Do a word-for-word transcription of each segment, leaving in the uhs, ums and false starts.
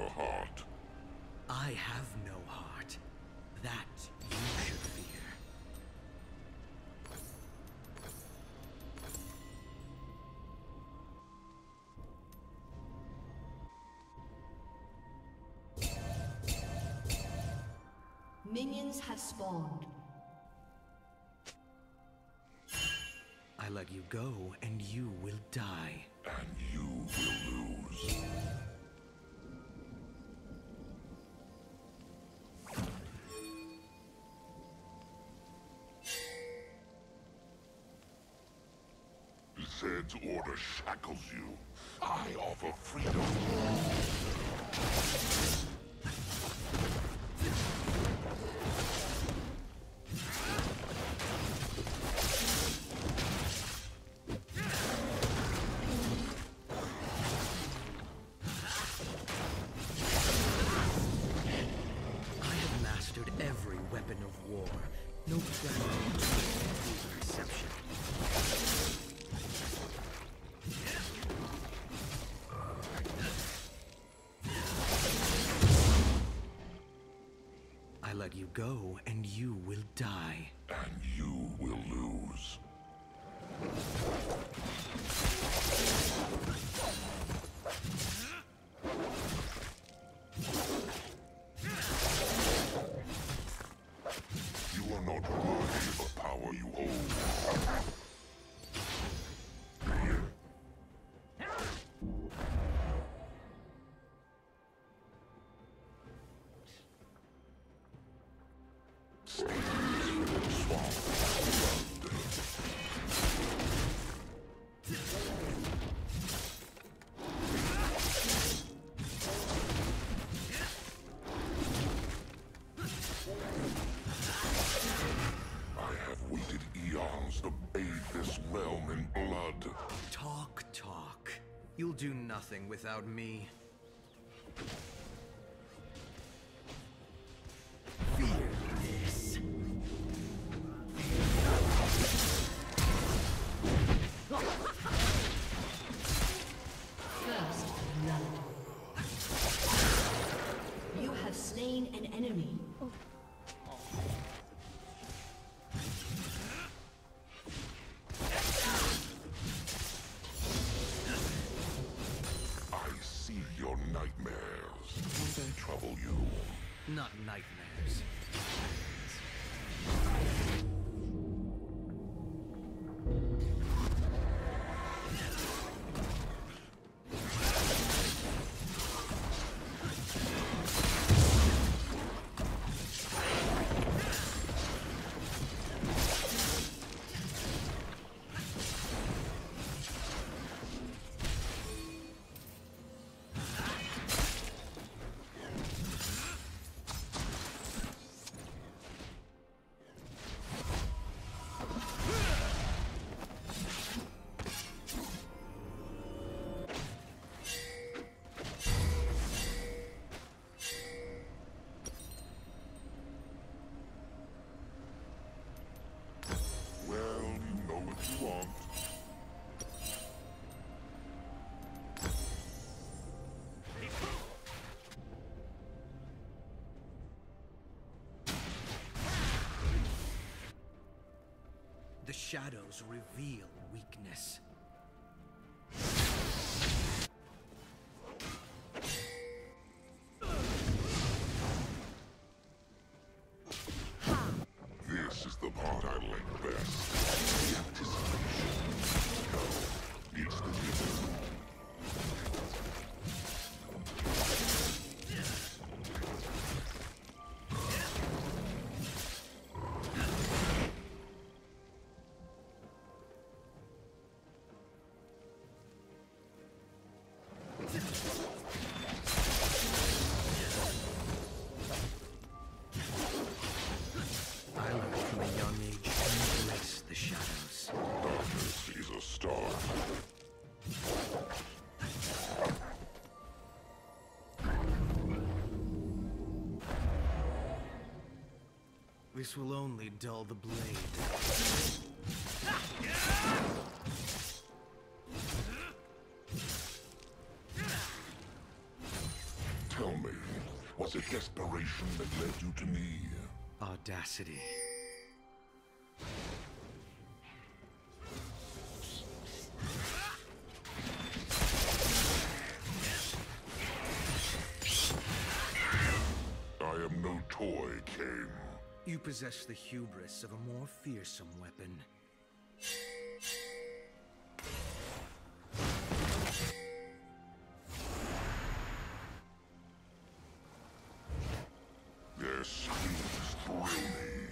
heart. I have no heart. That you should fear. Minions have spawned. I let you go, and you will die. And you will lose. Zed's order shackles you. I offer freedom. Every weapon of war. No plan of reception. I let you go, and you will die. And you will lose. You are not worthy of the power you hold. To bathe this realm in blood. Talk, talk. You'll do nothing without me. Fear this. First blood. You have slain an enemy. Your nightmares. Will they trouble you? Not nightmares. Want. The shadows reveal weakness. This is the part I like best. The anticipation. No, it's the rhythm. I learned from a young age to embrace the shadows. Darkness is a star. This will only dull the blade. Tell me, was it desperation that led you to me? Audacity. I am no toy, Cain. You possess the hubris of a more fearsome weapon. Their schemes thrill me.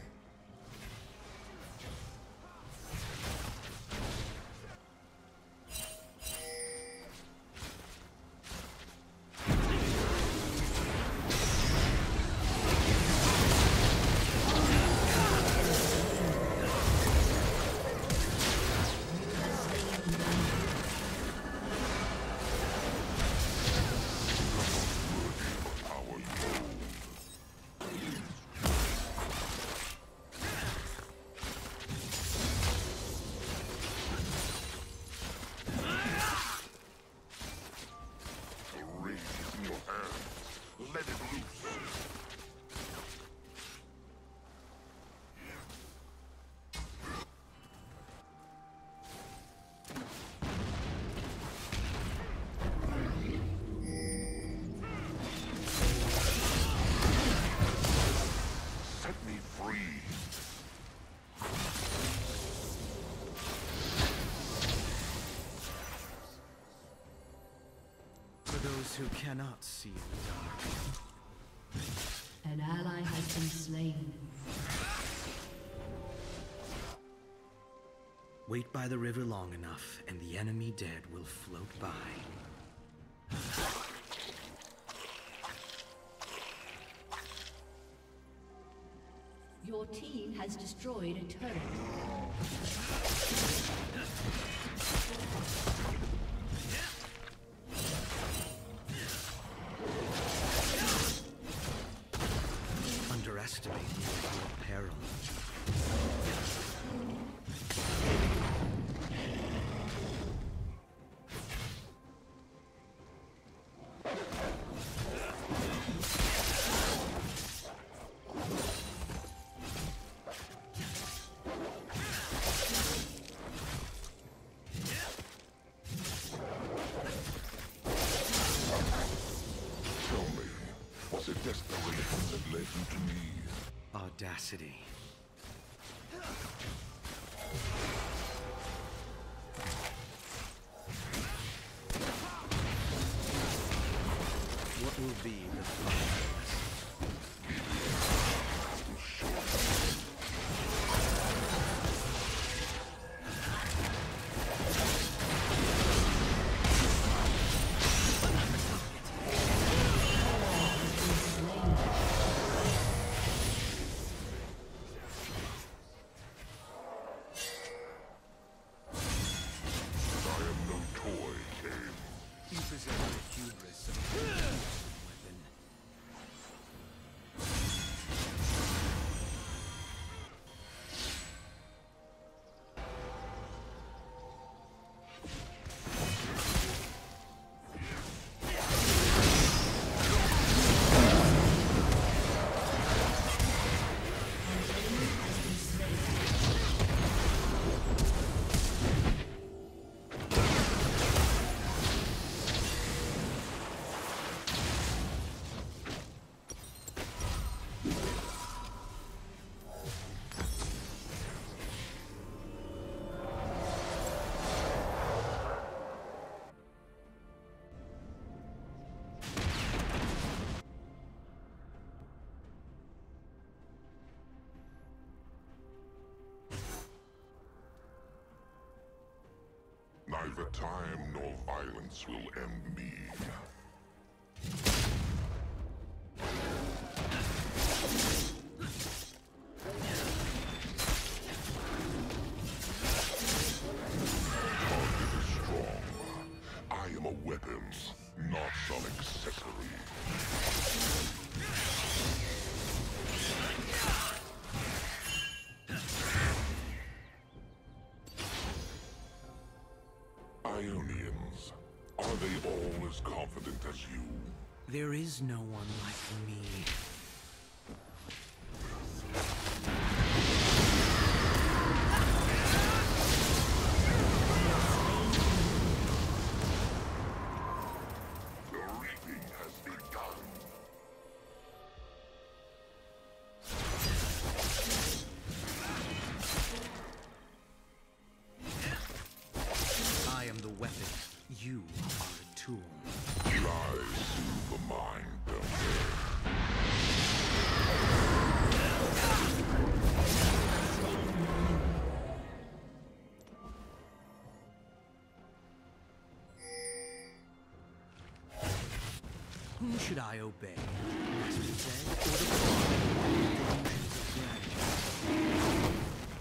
Let it loose. Set me free. For those who cannot see in the dark. An ally has been slain. Wait by the river long enough, and the enemy dead will float by. Your team has destroyed a turret. Underestimate your peril. Desperation that led you to me. Audacity. What will be the final? Neither time nor violence will end me. Target is strong. I am a weapon, not some accessory. Ionians, are they all as confident as you? There is no one like me. The reaping has begun. I am the weapon. You are a tool. Lies soothe the mind, don't they? Whom should I obey? Master Zed or the Delusions of Grandeur?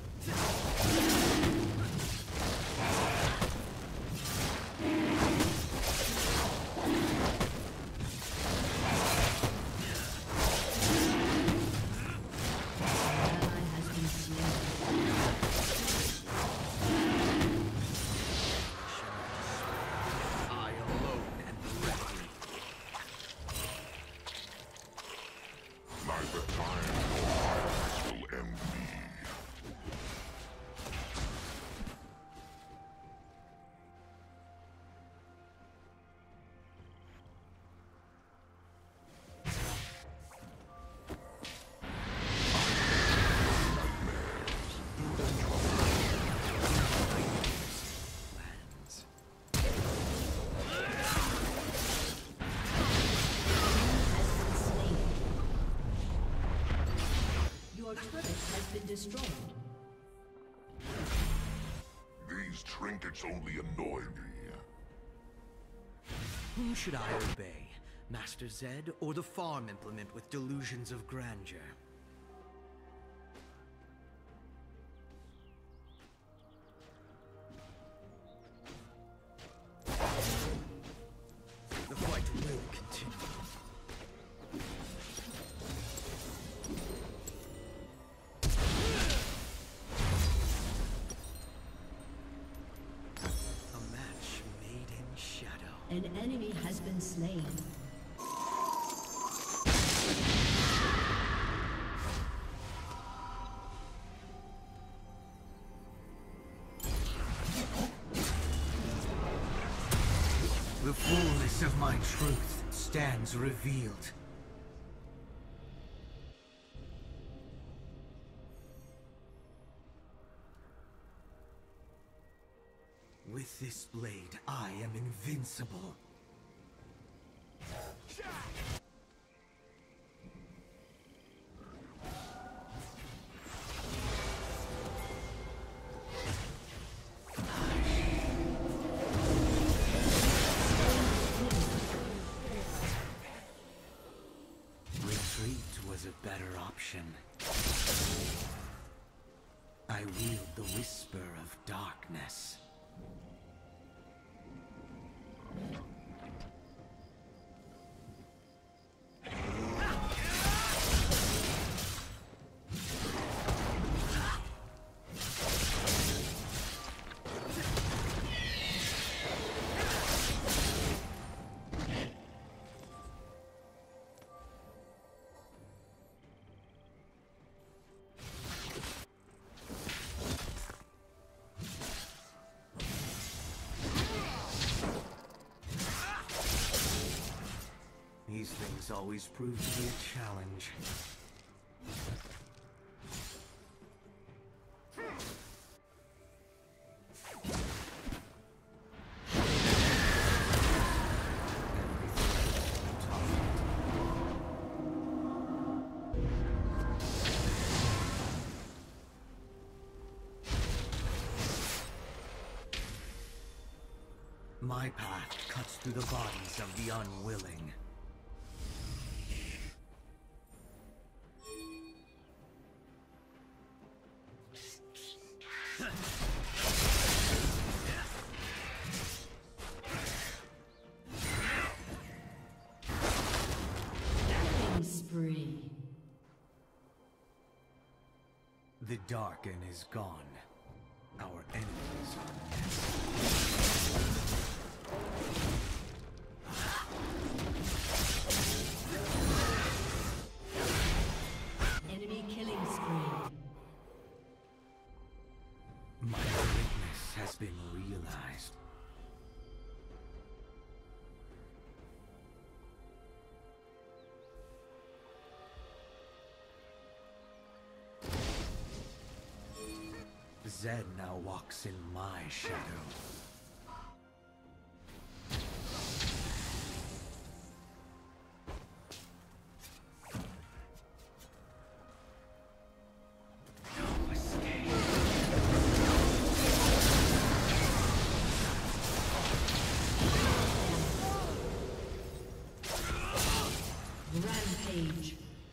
I alone am the remedy. Neither time nor violence will end me. Lands. Your turret has been destroyed. These trinkets only annoy me. Whom should I obey? Master Zed or the farm implement with delusions of grandeur? The fight will continue. A match made in shadow. An enemy has been slain. The fullness of my truth stands revealed. With this blade, I am invincible. Retreat was a better option. I wield the whisper of darkness. These things always prove to be a challenge. My path cuts through the bodies of the unwilling. Killing spree. The Darken is gone. Our enemies are next. surprised. Zed now walks in my shadow. No escape. Rampage.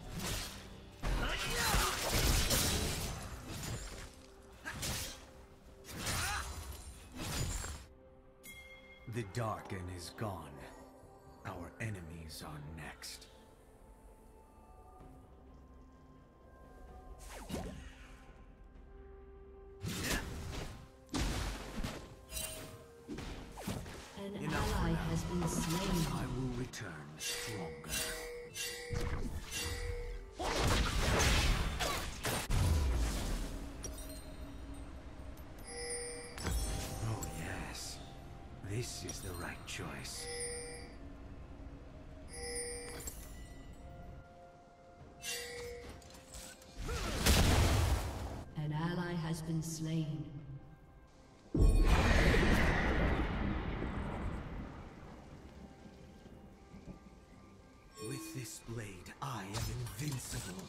The Darken is gone. Our enemies are next. An Enough ally now. has been slain. I will return stronger. Oh yes, this is the right choice. An ally has been slain. With this blade, I am invincible.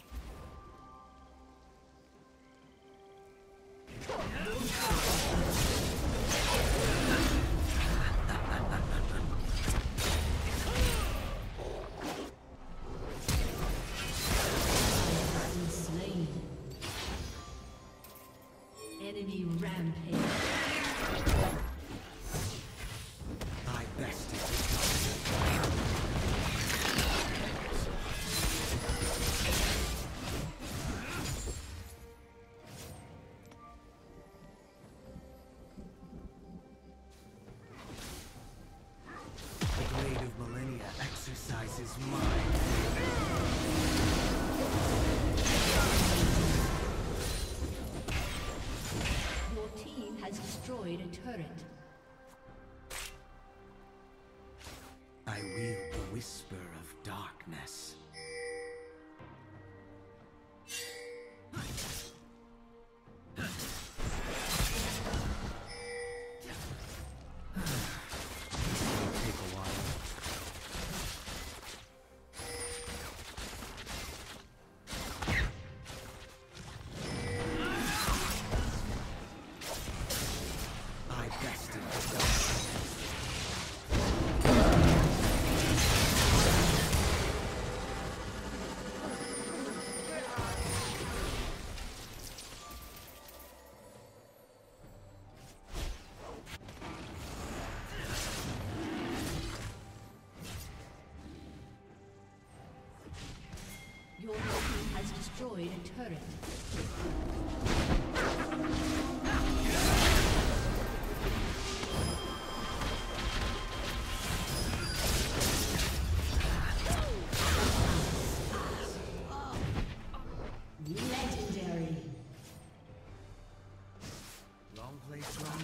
Has been slain. Enemy rampage. I bested the The Blade of Millennia exercises mine. Your team has destroyed a turret. I wield the whisper of darkness. This will take a while. I bested the darkness. Your team has destroyed a turret. Legendary. Long play strong.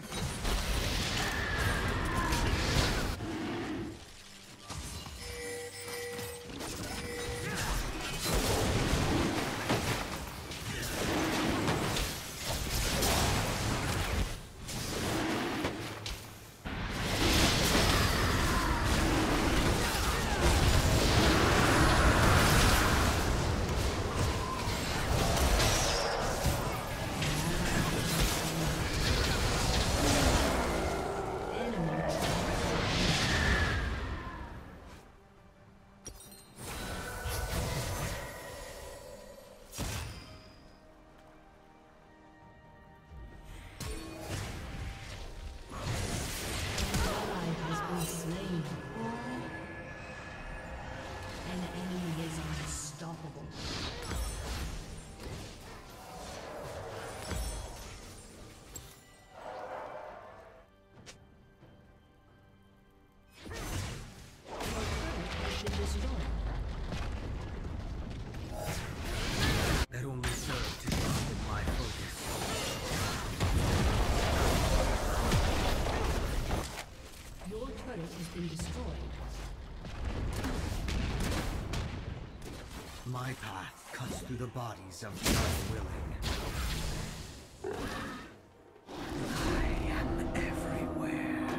My path cuts through the bodies of the unwilling. I am everywhere.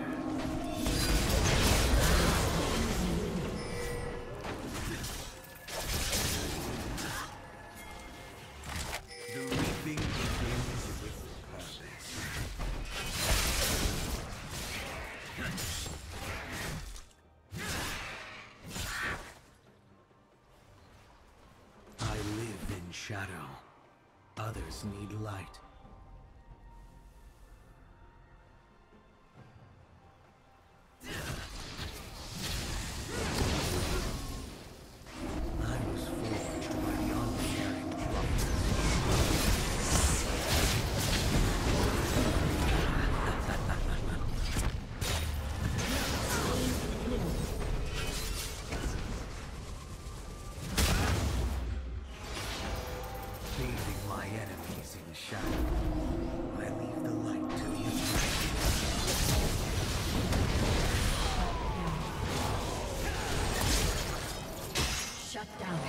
The reaping begins with purpose. I live in shadow. Others need light. I was forged by the uncaring leaving my enemies in shadow. I leave the light to the afraid. Shut down.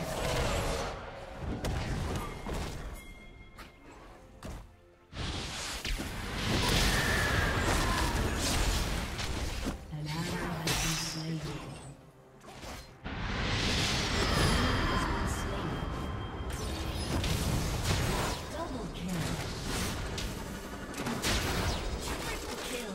An ally has been slain. Has been slain. Double kill. Triple kill.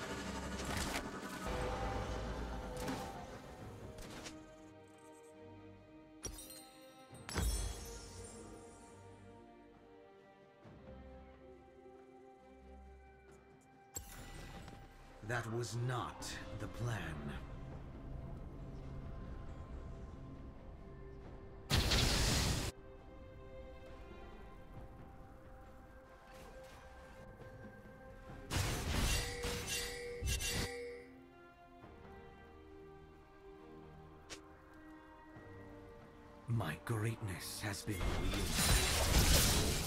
That was not the plan. My greatness has been revealed.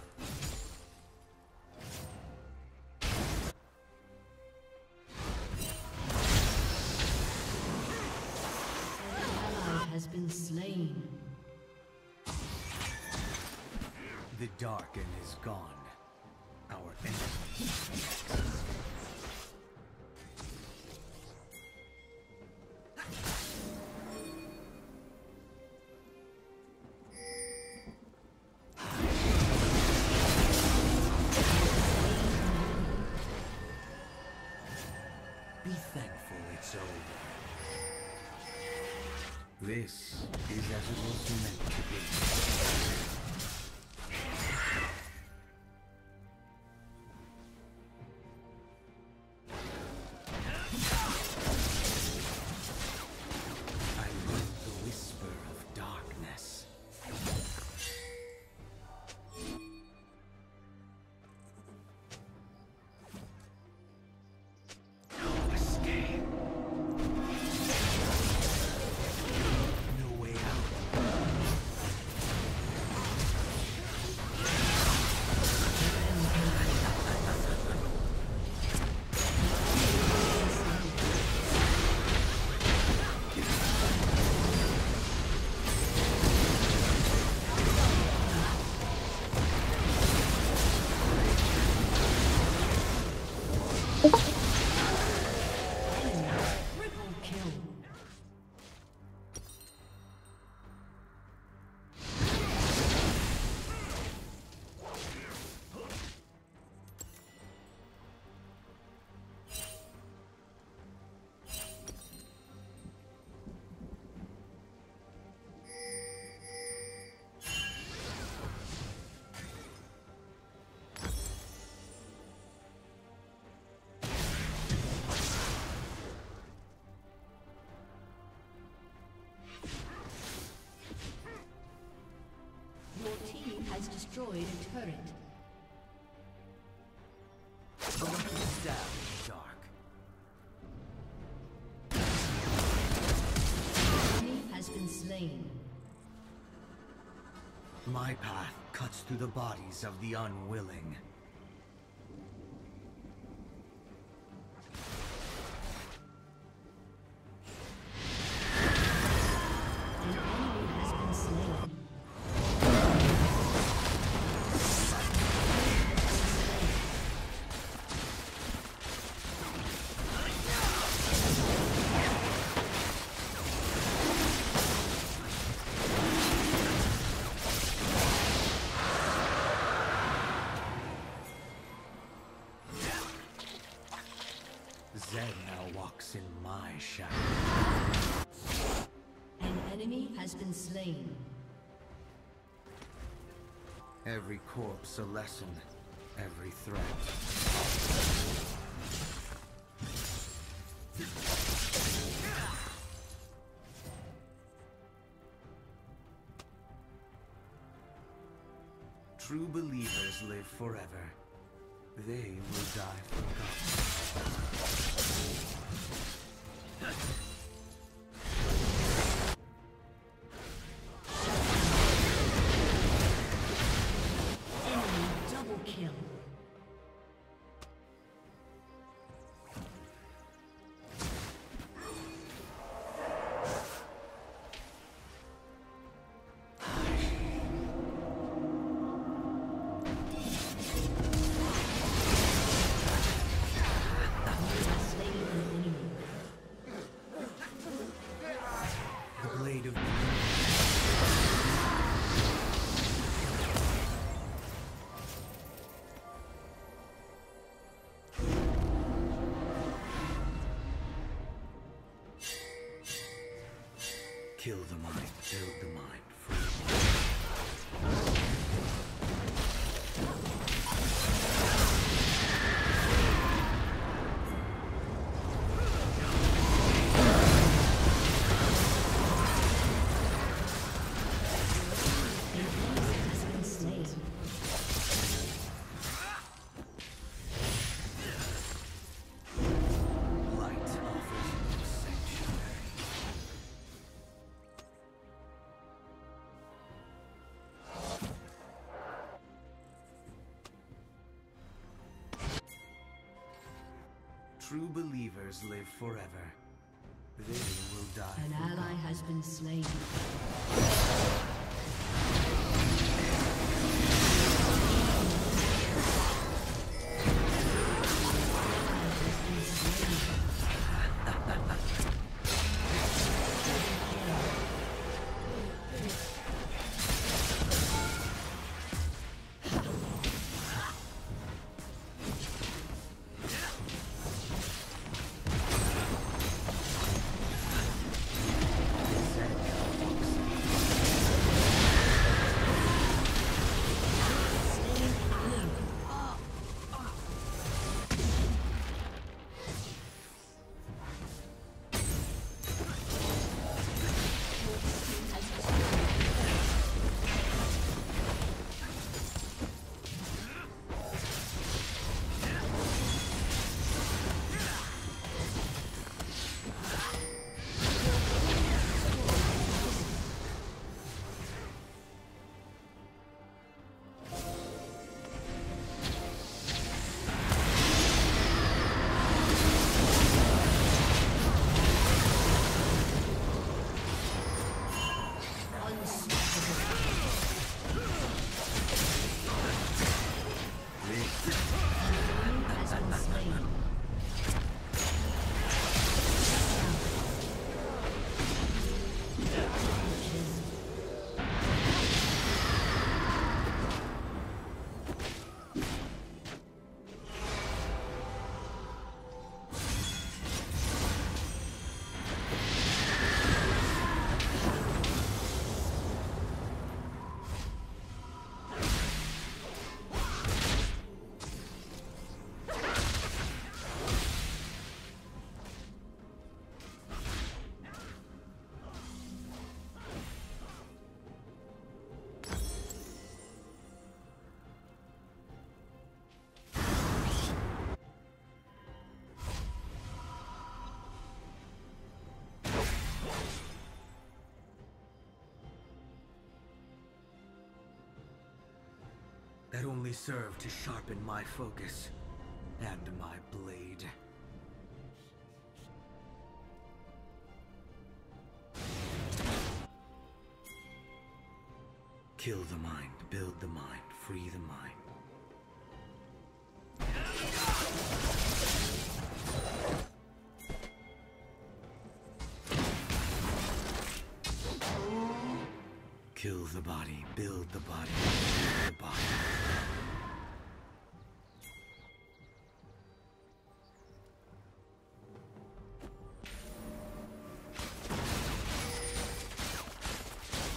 Has been slain. The Darken is gone. Our enemy. Be thankful it's over. This is as it was meant to be. I heard the whisper of darkness. No escape. No way out. Triple kill. Your team has destroyed a turret. Down, dark. Enemy has been slain. My path cuts through the bodies of the unwilling. An enemy has been slain. walks in my shadow. An enemy has been slain. Every corpse a lesson, every threat. True believers live forever. They will die forgotten. Enemy double kill. Kill the mind, build the mind, free the mind. True believers live forever. They will die. An ally has been slain. That only served to sharpen my focus and my blade. Kill the mind, build the mind, free the mind. Kill the body, build the body, free the body.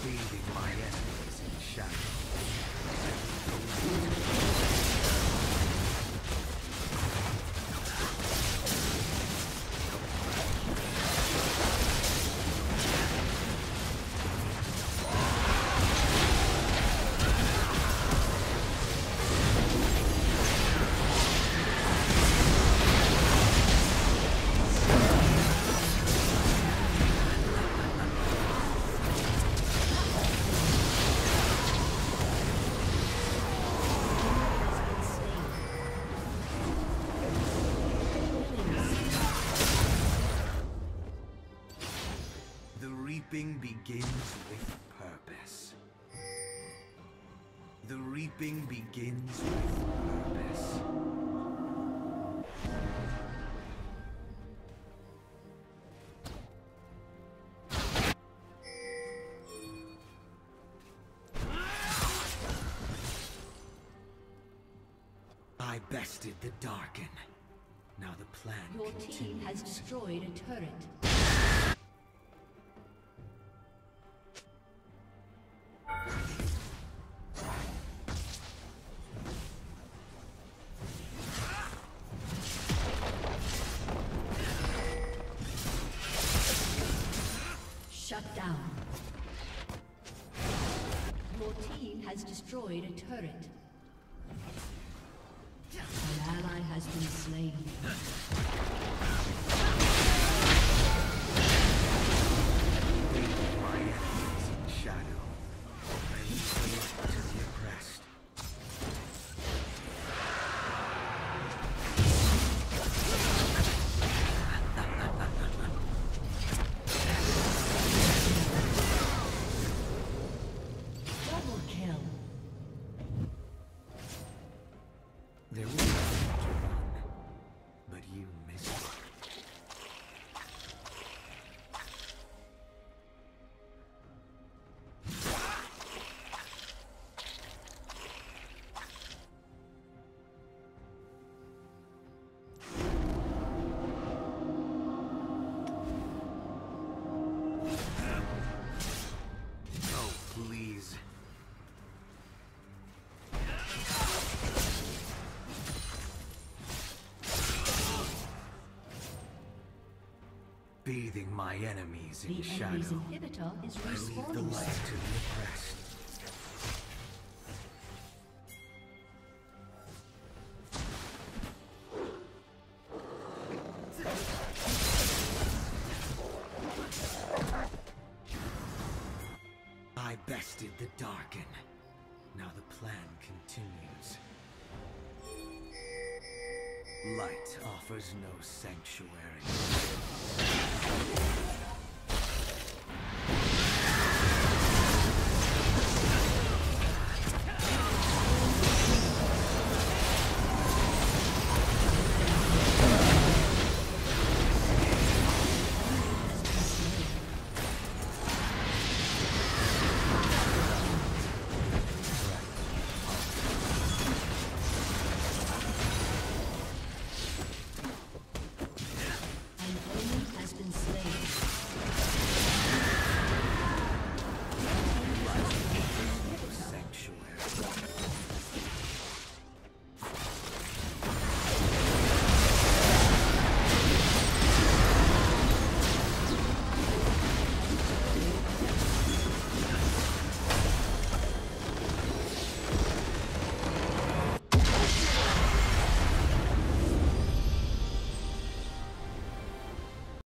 Bathing my enemies in shadow. Reaping begins with purpose. The reaping begins with purpose. I bested the Darken. Now the plan Your continues. team has destroyed a turret. Shut down. Your team has destroyed a turret. An ally has been slain. My enemies in shadow. I leave the light to the oppressed. Double kill. There was one, but you missed it. Oh, please. Bathing my enemies in The shadow. enemy's inhibitor is I leave the respawning. light to the oppressed. I bested the Darken. Now the plan continues. Light offers no sanctuary.